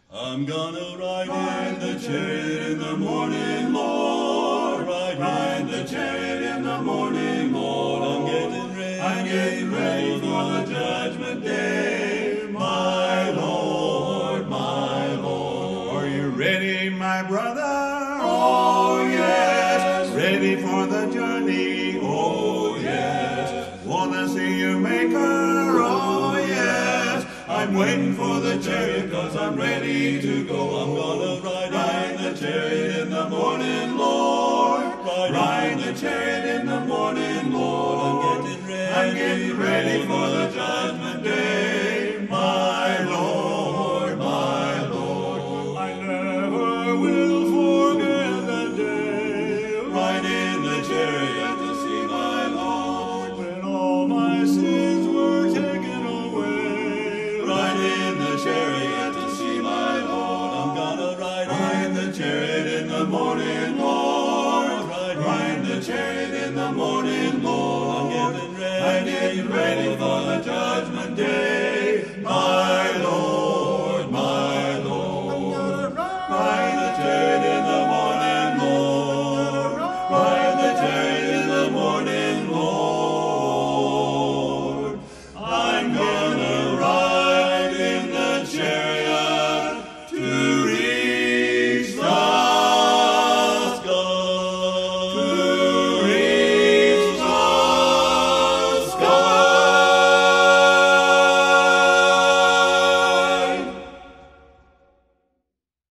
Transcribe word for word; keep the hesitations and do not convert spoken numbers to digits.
I'm gonna ride in the chariot in the morning, Lord. Ride, ride in the chariot in the morning, Lord. I'm getting ready, I'm getting ready for the judgment day, my Lord, my Lord. Are you ready, my brother? Oh, yes. Ready for the journey? Oh, yes. Wanna see your maker? Oh, yes. I'm waiting for the chariot cause I'm ready to go. I'm gonna ride, ride in the chariot in the morning, Lord. Ride, ride in the chariot in the morning, Lord. I'm getting ready, I'm getting ready for the judgment day, my Lord, my Lord. I never will forget that day. Ride in the chariot to see my Lord. When all my sins were taken away. Ride in the chariot to see my Lord. I'm gonna ride, ride in the chariot in the morning, Lord. Ride, ride in the chariot in the morning, Lord. I'm getting ready, I'm getting ready for the